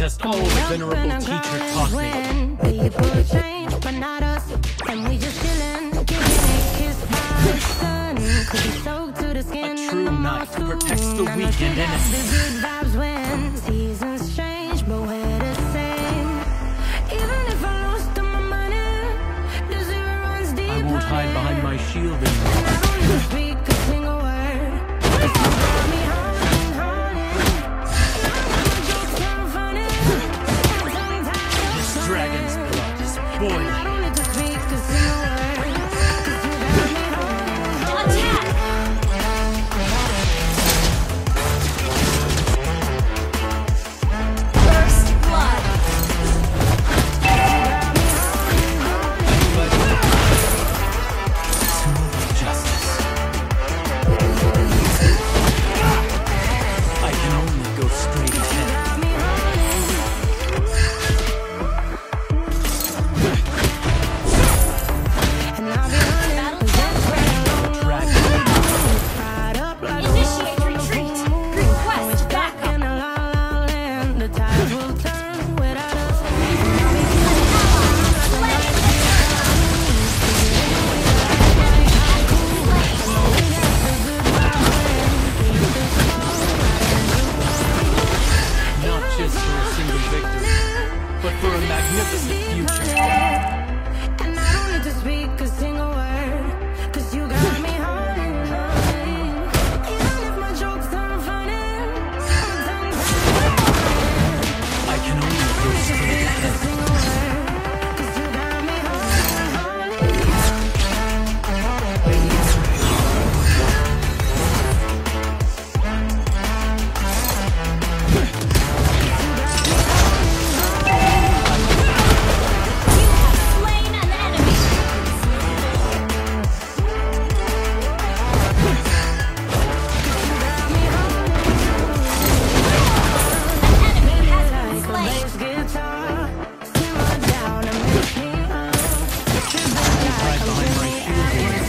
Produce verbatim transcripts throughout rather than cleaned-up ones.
just all the venerable teacher taught me. People change, but not us. And we just chillin', getting a kiss by the sun. Could be soaked to the skin. A true knife protects the weak and innocent. The good vibes when seasons change, but we're the same. Even if I lost all my money, the zero runs deep. I won't hide behind my shield anymore. And I don't even speak a single word. 'Cause you got me haunting, haunting. My jokes sound funny. My tongue tied. This dragon's blood is boiling. I don't need to speak a single word. 'Cause you got me haunting, haunting. First blood. Justice. I can only go straight ahead. And I'll be running, Dragon. right up like Initiate retreat. Request backup. in a la la land. The tides will turn without us. Not just for a single victory, but for a magnificent future. And I don't need to speak a single word, 'cause you got me haunting, haunting. Even if my jokes sound funny, sometimes I can only go straight a ahead. single word, 'cause you got me haunting, haunting. Slain an enemy. An enemy has been slain. Bass guitar, simmer down and make me up. Hide behind my shield.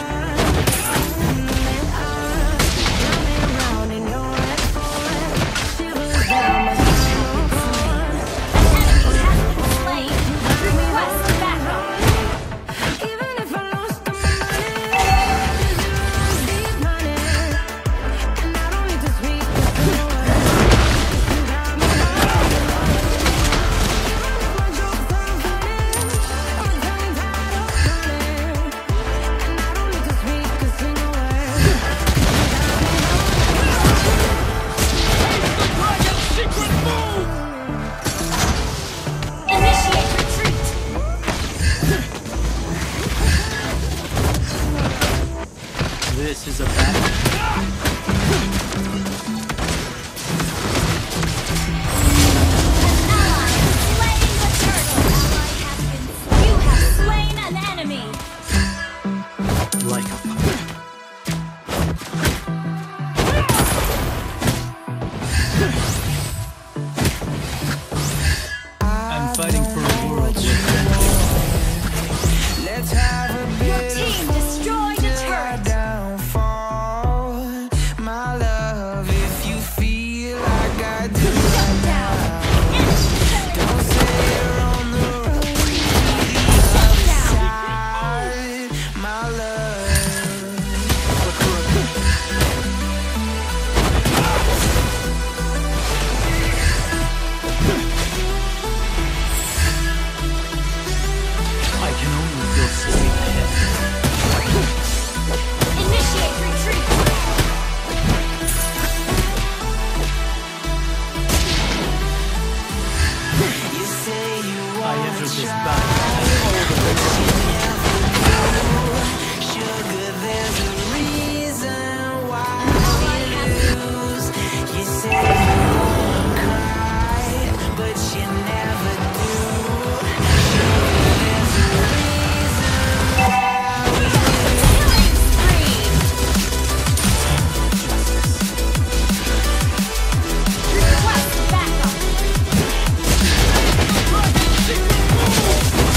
Around in your red forest, shivers down my spinal cord. An enemy has been slain. Request backup. Even if I lost all my money, the zeros deep money. And I don't need to speak a single word, 'cause you got me haunting. Even if my jokes sound funny, my tongue tied up running. And I don't need to speak a single word, 'cause you got Initiate retreat. This is a battle. You have slain an enemy. Like a puppet. I'm fighting for a world with Let's have a Your bit team destroyed a turret. downfall. My love, if you feel like I do Shut right down. now, Enemy don't say you're on the road. shut down. Side, my love. I can only go straight ahead. Initiate retreat. You say you I want entered this to battle as all the venerable. sugar, there's a reason why we lose. You say you won't cry, but you never do. Sugar, there's a reason why we Killing spree. Request backup.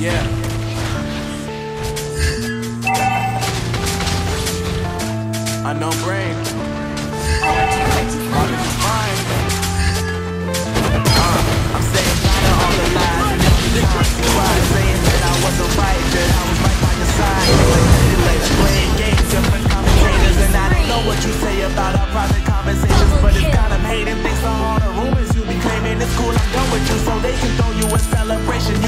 Yeah. Unknown brain. All is fine. Uh, I'm saying bye to all the lies and every time you try saying that I wasn't right, that I was right by your side. Manipulator, playing games, different commentators, and I don't know what you say about our private conversations, but it's got them hating. Thanks to all the rumors you be claiming. It's cool, I'm done with you, so they can throw you a celebration.